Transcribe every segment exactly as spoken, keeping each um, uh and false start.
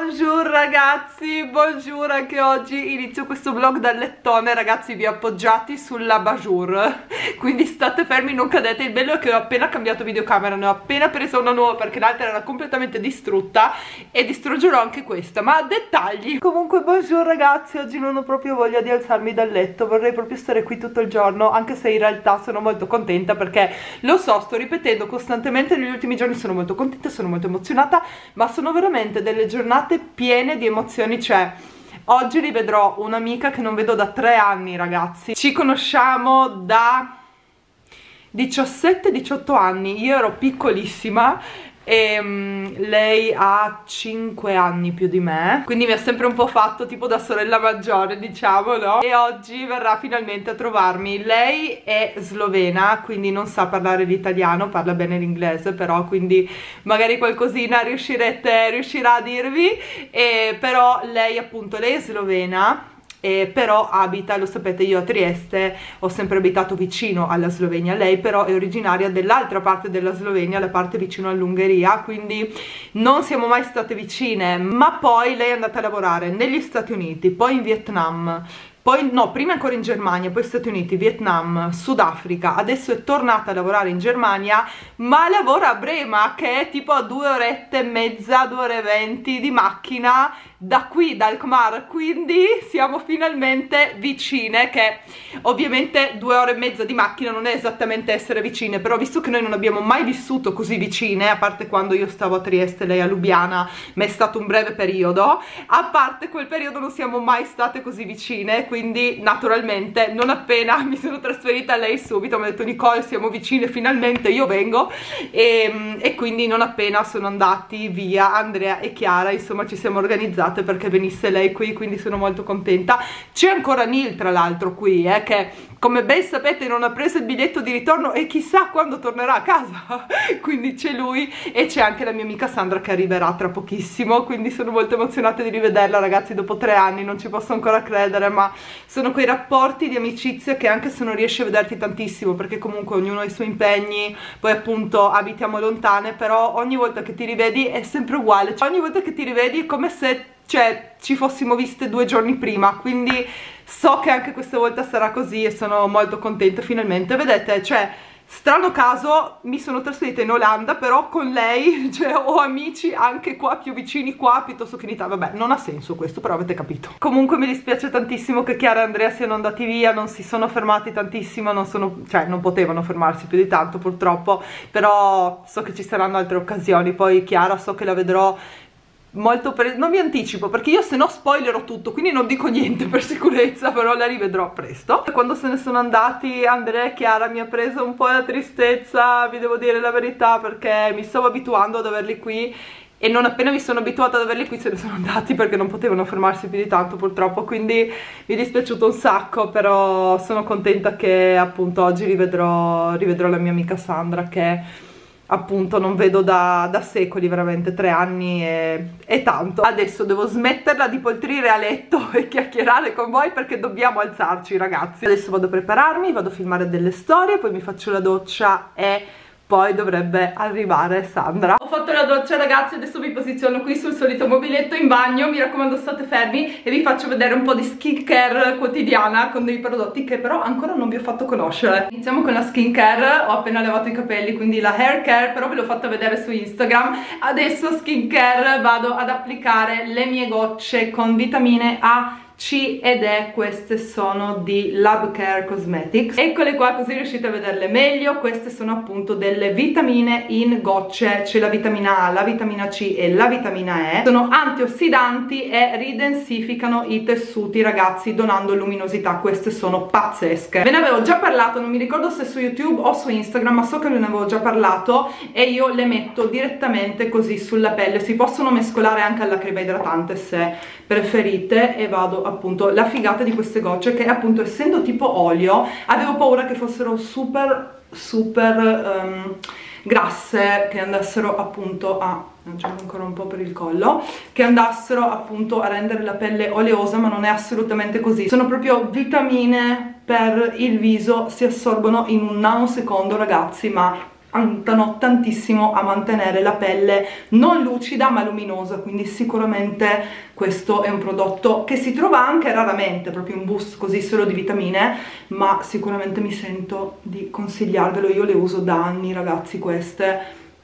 Bonjour ragazzi, bonjour, anche oggi inizio questo vlog dal lettone. Ragazzi, vi ho appoggiati sulla bajour, quindi state fermi, non cadete. Il bello è che ho appena cambiato videocamera, ne ho appena presa una nuova perché l'altra era completamente distrutta e distruggerò anche questa, ma dettagli. Comunque bonjour ragazzi, oggi non ho proprio voglia di alzarmi dal letto, vorrei proprio stare qui tutto il giorno, anche se in realtà sono molto contenta perché lo so, sto ripetendo costantemente negli ultimi giorni, sono molto contenta, sono molto emozionata, ma sono veramente delle giornate piene di emozioni. Cioè, oggi rivedrò un'amica che non vedo da tre anni, ragazzi. Ci conosciamo da diciassette diciotto anni, io ero piccolissima e um, lei ha cinque anni più di me, quindi mi ha sempre un po' fatto tipo da sorella maggiore, diciamo, no? E oggi verrà finalmente a trovarmi. Lei è slovena, quindi non sa parlare l'italiano, parla bene l'inglese però, quindi magari qualcosina riuscirete, riuscirà a dirvi. E però lei appunto, lei è slovena, Eh, però abita, lo sapete, io a Trieste ho sempre abitato vicino alla Slovenia. Lei però è originaria dell'altra parte della Slovenia, la parte vicino all'Ungheria, quindi non siamo mai state vicine. Ma poi lei è andata a lavorare negli Stati Uniti, poi in Vietnam, poi no, prima ancora in Germania, poi Stati Uniti, Vietnam, Sudafrica, adesso è tornata a lavorare in Germania, ma lavora a Brema, che è tipo a due orette e mezza, due ore e venti di macchina da qui, da Alkmaar, quindi siamo finalmente vicine, che ovviamente due ore e mezza di macchina non è esattamente essere vicine, però visto che noi non abbiamo mai vissuto così vicine, a parte quando io stavo a Trieste, lei a Lubiana, ma è stato un breve periodo, a parte quel periodo non siamo mai state così vicine, quindi naturalmente non appena mi sono trasferita lei subito mi ha detto: Nicole, siamo vicine finalmente, io vengo, e, e quindi non appena sono andati via Andrea e Chiara, insomma ci siamo organizzate perché venisse lei qui, quindi sono molto contenta. C'è ancora Neil tra l'altro qui, eh, che come ben sapete non ha preso il biglietto di ritorno e chissà quando tornerà a casa quindi c'è lui e c'è anche la mia amica Sandra che arriverà tra pochissimo, quindi sono molto emozionata di rivederla, ragazzi, dopo tre anni. Non ci posso ancora credere, ma sono quei rapporti di amicizia che anche se non riesci a vederti tantissimo, perché comunque ognuno ha i suoi impegni, poi appunto abitiamo lontane, però ogni volta che ti rivedi è sempre uguale, cioè ogni volta che ti rivedi è come se, cioè, ci fossimo viste due giorni prima, quindi so che anche questa volta sarà così e sono molto contenta finalmente. Vedete, cioè, strano caso, mi sono trasferita in Olanda, però con lei, cioè, ho amici anche qua, più vicini qua piuttosto che in Italia. Vabbè, non ha senso questo, però avete capito. Comunque mi dispiace tantissimo che Chiara e Andrea siano andati via, non si sono fermati tantissimo, non sono, cioè non potevano fermarsi più di tanto purtroppo, però so che ci saranno altre occasioni. Poi Chiara so che la vedrò molto pre... non vi anticipo perché io se no spoilerò tutto, quindi non dico niente per sicurezza, però la rivedrò presto. Quando se ne sono andati Andrea e Chiara mi ha preso un po' la tristezza, vi devo dire la verità, perché mi stavo abituando ad averli qui e non appena mi sono abituata ad averli qui se ne sono andati perché non potevano fermarsi più di tanto purtroppo, quindi mi è dispiaciuto un sacco, però sono contenta che appunto oggi rivedrò, rivedrò la mia amica Sandra, che appunto non vedo da, da secoli, veramente tre anni è, è tanto. Adesso devo smetterla di poltrire a letto e chiacchierare con voi perché dobbiamo alzarci, ragazzi. Adesso vado a prepararmi, vado a filmare delle storie, poi mi faccio la doccia e poi dovrebbe arrivare Sandra. Ho fatto la doccia, ragazzi, adesso mi posiziono qui sul solito mobiletto in bagno. Mi raccomando, state fermi e vi faccio vedere un po' di skincare quotidiana con dei prodotti che però ancora non vi ho fatto conoscere. Iniziamo con la skincare. Ho appena lavato i capelli, quindi la hair care, però ve l'ho fatta vedere su Instagram. Adesso skincare, vado ad applicare le mie gocce con vitamine A, C ed E. Queste sono di Lab Care Cosmetics, eccole qua così riuscite a vederle meglio. Queste sono appunto delle vitamine in gocce, c'è la vitamina A, la vitamina C e la vitamina E. Sono antiossidanti e ridensificano i tessuti, ragazzi, donando luminosità. Queste sono pazzesche, ve ne avevo già parlato, non mi ricordo se su YouTube o su Instagram, ma so che ve ne avevo già parlato e io le metto direttamente così sulla pelle. Si possono mescolare anche alla crema idratante se preferite, e vado appunto, la figata di queste gocce che appunto essendo tipo olio avevo paura che fossero super super um, grasse, che andassero appunto a, aggiungo ancora un po' per il collo, che andassero appunto a rendere la pelle oleosa, ma non è assolutamente così. Sono proprio vitamine per il viso, si assorbono in un nanosecondo, ragazzi, ma aiutano tantissimo a mantenere la pelle non lucida ma luminosa, quindi sicuramente questo è un prodotto che si trova anche raramente, proprio un boost così solo di vitamine, ma sicuramente mi sento di consigliarvelo. Io le uso da anni ragazzi, queste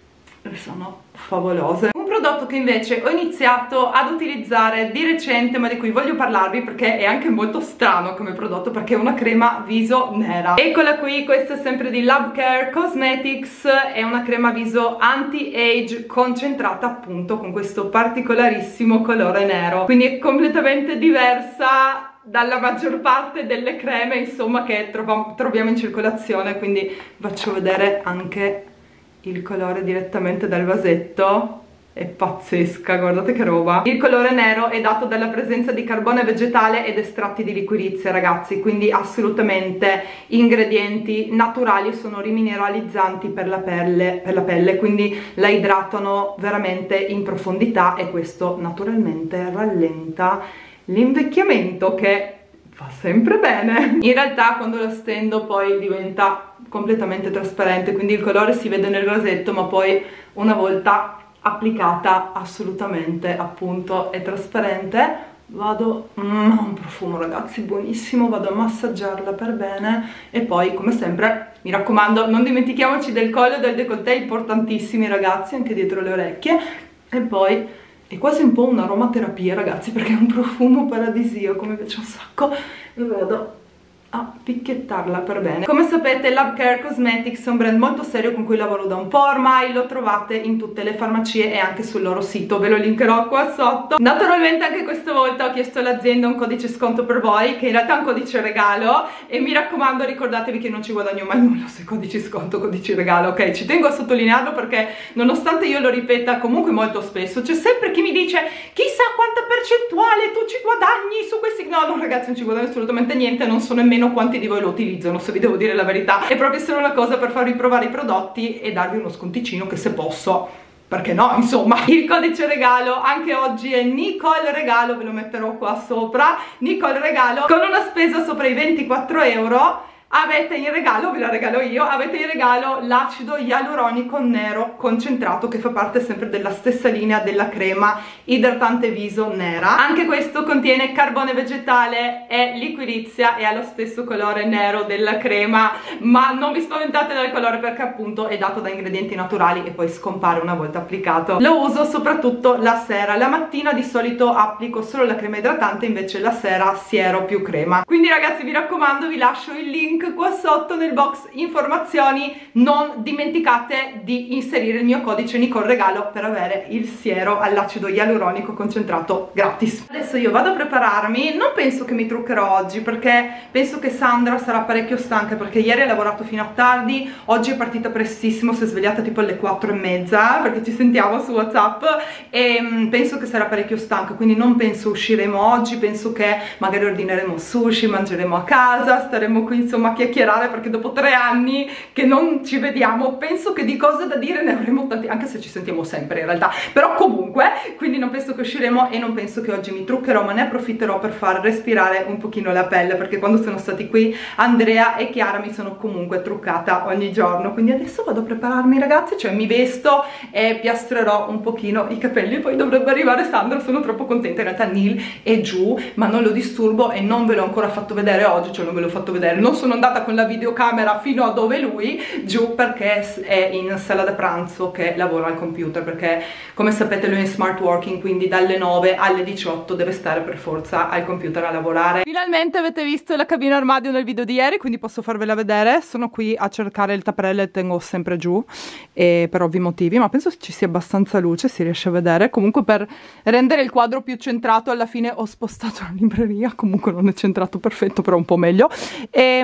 sono favolose. Un prodotto che invece ho iniziato ad utilizzare di recente ma di cui voglio parlarvi perché è anche molto strano come prodotto, perché è una crema viso nera. Eccola qui, questa è sempre di Love Care Cosmetics, è una crema viso anti-age concentrata appunto con questo particolarissimo colore nero, quindi è completamente diversa dalla maggior parte delle creme insomma che troviamo in circolazione, quindi faccio vedere anche il colore direttamente dal vasetto. È pazzesca, guardate che roba. Il colore nero è dato dalla presenza di carbone vegetale ed estratti di liquirizia ragazzi, quindi assolutamente ingredienti naturali, sono rimineralizzanti per la pelle, per la pelle, quindi la idratano veramente in profondità e questo naturalmente rallenta l'invecchiamento, che fa sempre bene. In realtà quando la stendo poi diventa completamente trasparente, quindi il colore si vede nel vasetto ma poi una volta applicata assolutamente appunto è trasparente. Vado, mm, un profumo ragazzi buonissimo, vado a massaggiarla per bene e poi come sempre mi raccomando non dimentichiamoci del collo e del décolleté, importantissimi ragazzi, anche dietro le orecchie. E poi è quasi un po' un'aromaterapia ragazzi, perché è un profumo paradisiaco, mi piace un sacco e vado a picchiettarla per bene. Come sapete Love Care Cosmetics è un brand molto serio con cui lavoro da un po' ormai, lo trovate in tutte le farmacie e anche sul loro sito, ve lo linkerò qua sotto. Naturalmente anche questa volta ho chiesto all'azienda un codice sconto per voi, che in realtà è un codice regalo, e mi raccomando ricordatevi che non ci guadagno mai nulla sui codici sconto, codici regalo, ok? Ci tengo a sottolinearlo perché nonostante io lo ripeta comunque molto spesso, c'è sempre chi mi dice chissà quanta percentuale tu ci guadagni su questi. No, no ragazzi, non ci guadagno assolutamente niente, non so nemmeno quanti di voi lo utilizzano, se vi devo dire la verità. È proprio solo una cosa per farvi provare i prodotti e darvi uno sconticino, che se posso, perché no, insomma. Il codice regalo anche oggi è Nicole Regalo, ve lo metterò qua sopra, Nicole Regalo, con una spesa sopra i ventiquattro euro avete in regalo, ve la regalo io, avete in regalo l'acido ialuronico nero concentrato, che fa parte sempre della stessa linea della crema idratante viso nera. Anche questo contiene carbone vegetale e liquirizia e ha lo stesso colore nero della crema, ma non vi spaventate dal colore perché appunto è dato da ingredienti naturali e poi scompare una volta applicato. Lo uso soprattutto la sera, la mattina di solito applico solo la crema idratante, invece la sera siero piero più crema. Quindi ragazzi vi raccomando, vi lascio il link qua sotto nel box informazioni, non dimenticate di inserire il mio codice Nicole Regalo per avere il siero all'acido ialuronico concentrato gratis. Adesso io vado a prepararmi, non penso che mi truccherò oggi perché penso che Sandra sarà parecchio stanca, perché ieri ha lavorato fino a tardi, oggi è partita prestissimo, si è svegliata tipo alle quattro e mezza perché ci sentiamo su WhatsApp e mh, penso che sarà parecchio stanca, quindi non penso usciremo oggi, penso che magari ordineremo sushi, mangeremo a casa, staremo qui insomma a chiacchierare, perché dopo tre anni che non ci vediamo penso che di cose da dire ne avremo tanti, anche se ci sentiamo sempre in realtà, però comunque, quindi non penso che usciremo e non penso che oggi mi truccherò, ma ne approfitterò per far respirare un pochino la pelle, perché quando sono stati qui Andrea e Chiara mi sono comunque truccata ogni giorno, quindi adesso vado a prepararmi ragazzi, cioè mi vesto e piastrerò un pochino i capelli e poi dovrebbe arrivare Sandra, sono troppo contenta. In realtà Neil è giù ma non lo disturbo e non ve l'ho ancora fatto vedere oggi, cioè non ve l'ho fatto vedere, non sono andata con la videocamera fino a dove lui giù perché è in sala da pranzo che lavora al computer, perché come sapete lui è in smart working, quindi dalle nove alle diciotto deve stare per forza al computer a lavorare. Finalmente avete visto la cabina armadio nel video di ieri, quindi posso farvela vedere. Sono qui a cercare il tapparello e tengo sempre giù e per ovvi motivi, ma penso ci sia abbastanza luce, si riesce a vedere. Comunque per rendere il quadro più centrato alla fine ho spostato la libreria, comunque non è centrato perfetto però un po' meglio, e,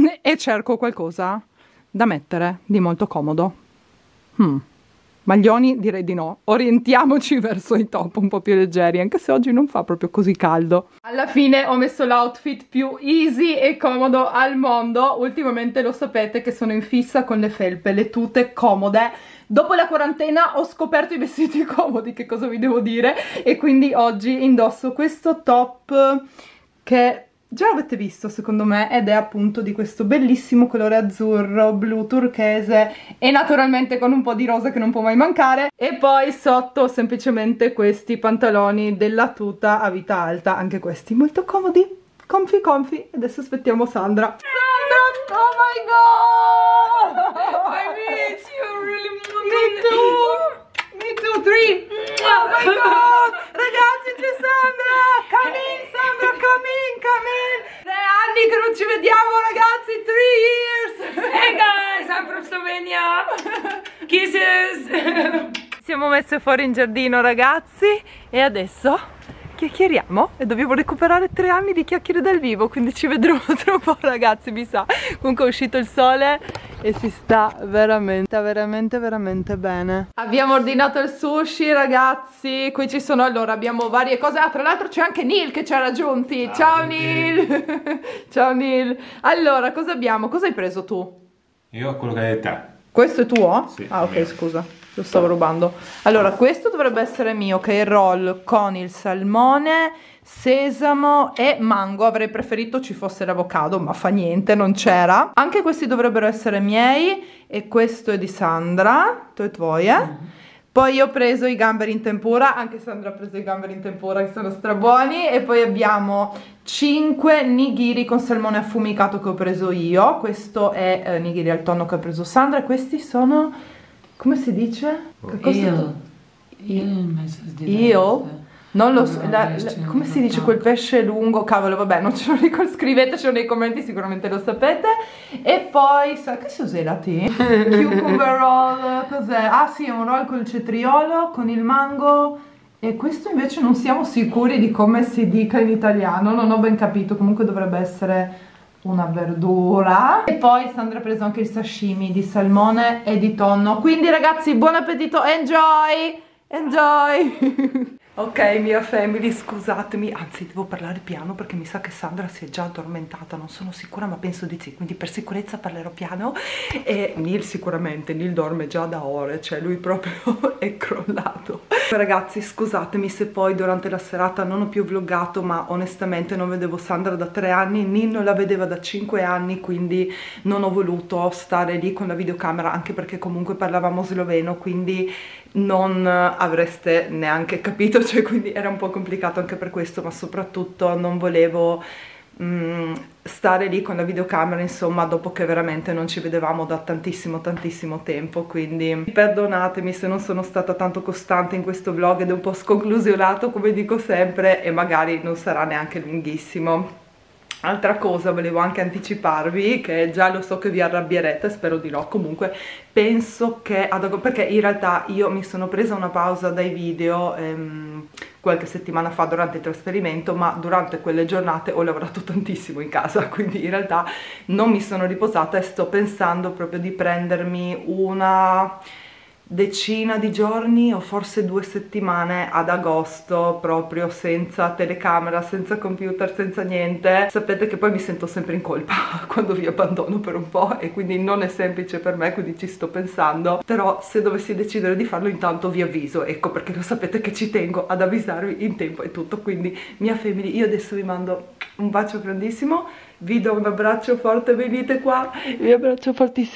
e cerco qualcosa da mettere di molto comodo. hmm. Maglioni direi di no, orientiamoci verso i top un po' più leggeri, anche se oggi non fa proprio così caldo. Alla fine ho messo l'outfit più easy e comodo al mondo. Ultimamente lo sapete che sono in fissa con le felpe, le tute comode. Dopo la quarantena ho scoperto i vestiti comodi, che cosa vi devo dire, e quindi oggi indosso questo top che già avete visto secondo me, ed è appunto di questo bellissimo colore azzurro, blu turchese e naturalmente con un po' di rosa che non può mai mancare. E poi sotto semplicemente questi pantaloni della tuta a vita alta, anche questi molto comodi, comfy comfy. Adesso aspettiamo Sandra. Sandra, oh my god, I miss you really much. Me too. Me too, three. Oh my god, ragazzi, c'è Sandra. Come in, Sandra, come in, come in. Tre anni che non ci vediamo, ragazzi, three years. Hey guys, I'm from Slovenia. Kisses. Siamo messe fuori in giardino, ragazzi, e adesso chiacchieriamo e dobbiamo recuperare tre anni di chiacchiere dal vivo, quindi ci vedremo tra un po', ragazzi, mi sa. Comunque è uscito il sole e si sta veramente, veramente, veramente bene. Abbiamo ordinato il sushi, ragazzi. Qui ci sono, allora, abbiamo varie cose. Ah, tra l'altro c'è anche Neil che ci ha raggiunti. Ciao, Ciao Neil. Ciao Neil. Allora, cosa abbiamo? Cosa hai preso tu? Io quello che hai te. Questo è tuo? Sì. Ah, ok, scusa, lo stavo rubando. Allora, questo dovrebbe essere mio, che è il roll con il salmone, sesamo e mango. Avrei preferito ci fosse l'avocado, ma fa niente, non c'era. Anche questi dovrebbero essere miei e questo è di Sandra, tu e tuoi, eh? Mm. Poi io ho preso i gamberi in tempura, anche Sandra ha preso i gamberi in tempura che sono strabuoni. E poi abbiamo cinque nigiri con salmone affumicato che ho preso io. Questo è eh, nigiri al tonno che ha preso Sandra. E questi sono, come si dice? Che cosa Io. Io. Io? Non lo so, la, la, come si dice quel pesce lungo? Cavolo, vabbè, non ce lo ricordo, scrivetecelo nei commenti, sicuramente lo sapete. E poi, sa, che si uselati? Cucumber roll, cos'è? Ah sì, è un roll con il cetriolo, con il mango. E questo invece non siamo sicuri di come si dica in italiano, non ho ben capito, comunque dovrebbe essere una verdura. E poi Sandra ha preso anche il sashimi di salmone e di tonno. Quindi ragazzi, buon appetito, enjoy! Enjoy! Ok, mia family, scusatemi, anzi devo parlare piano perché mi sa che Sandra si è già addormentata, non sono sicura ma penso di sì, quindi per sicurezza parlerò piano. E Neil sicuramente, Neil dorme già da ore, cioè lui proprio è crollato. Ragazzi, scusatemi se poi durante la serata non ho più vloggato, ma onestamente non vedevo Sandra da tre anni, Neil non la vedeva da cinque anni, quindi non ho voluto stare lì con la videocamera, anche perché comunque parlavamo sloveno, quindi non avreste neanche capito, cioè quindi era un po' complicato anche per questo, ma soprattutto non volevo mh, stare lì con la videocamera, insomma, dopo che veramente non ci vedevamo da tantissimo tantissimo tempo. Quindi perdonatemi se non sono stata tanto costante in questo vlog ed è un po' sconclusionato, come dico sempre, e magari non sarà neanche lunghissimo. Altra cosa, volevo anche anticiparvi, che già lo so che vi arrabbierete, spero di no, comunque penso che, ad, perché in realtà io mi sono presa una pausa dai video ehm, qualche settimana fa durante il trasferimento, ma durante quelle giornate ho lavorato tantissimo in casa, quindi in realtà non mi sono riposata e sto pensando proprio di prendermi una decina di giorni o forse due settimane ad agosto, proprio senza telecamera, senza computer, senza niente. Sapete che poi mi sento sempre in colpa quando vi abbandono per un po' e quindi non è semplice per me, quindi ci sto pensando. Però se dovessi decidere di farlo intanto vi avviso, ecco, perché lo sapete che ci tengo ad avvisarvi in tempo e tutto. Quindi mia family, io adesso vi mando un bacio grandissimo, vi do un abbraccio forte, venite qua, vi abbraccio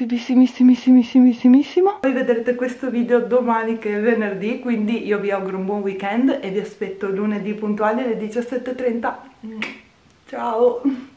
fortissimissimissimissimissimissimo. Poi vedrete questo video domani che è venerdì, quindi io vi auguro un buon weekend e vi aspetto lunedì puntuali alle diciassette e trenta. Ciao!